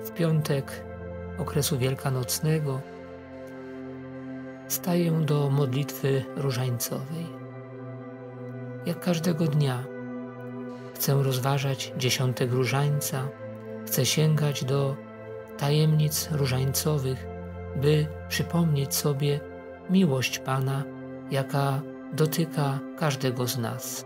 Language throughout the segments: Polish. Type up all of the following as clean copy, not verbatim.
w piątek okresu wielkanocnego staję do modlitwy różańcowej. Jak każdego dnia chcę rozważać dziesiątek różańca, chcę sięgać do tajemnic różańcowych, by przypomnieć sobie miłość Pana, jaka dotyka każdego z nas.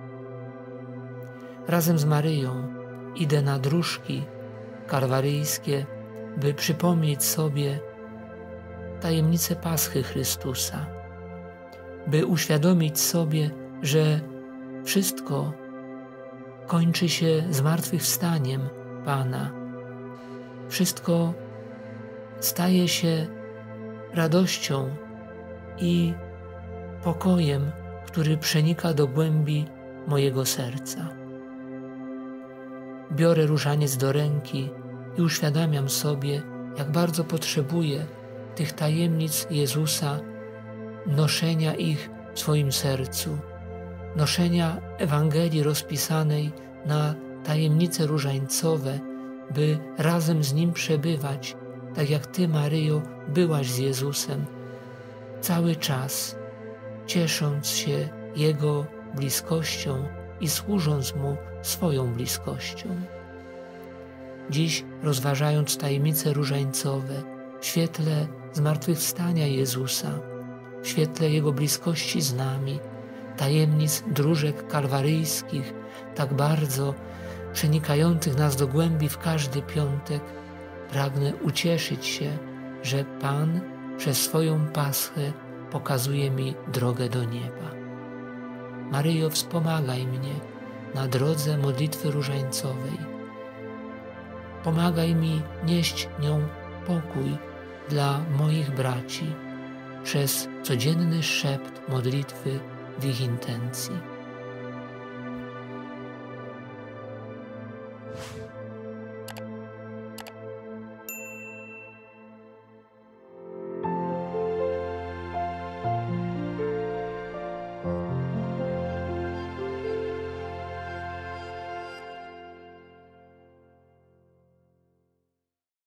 Razem z Maryją idę na dróżki kalwaryjskie, by przypomnieć sobie tajemnicę Paschy Chrystusa, by uświadomić sobie, że wszystko kończy się zmartwychwstaniem Pana. Wszystko staje się radością i pokojem, który przenika do głębi mojego serca. Biorę różaniec do ręki i uświadamiam sobie, jak bardzo potrzebuję tych tajemnic Jezusa, noszenia ich w swoim sercu, noszenia Ewangelii rozpisanej na tajemnice różańcowe, by razem z Nim przebywać, tak jak Ty, Maryjo, byłaś z Jezusem, cały czas, ciesząc się Jego bliskością i służąc Mu swoją bliskością. Dziś, rozważając tajemnice różańcowe, w świetle zmartwychwstania Jezusa, w świetle Jego bliskości z nami, tajemnic dróżek kalwaryjskich, tak bardzo przenikających nas do głębi w każdy piątek, pragnę ucieszyć się, że Pan przez swoją Paschę pokazuje mi drogę do nieba. Maryjo, wspomagaj mnie na drodze modlitwy różańcowej. Pomagaj mi nieść nią pokój dla moich braci przez codzienny szept modlitwy w ich intencji.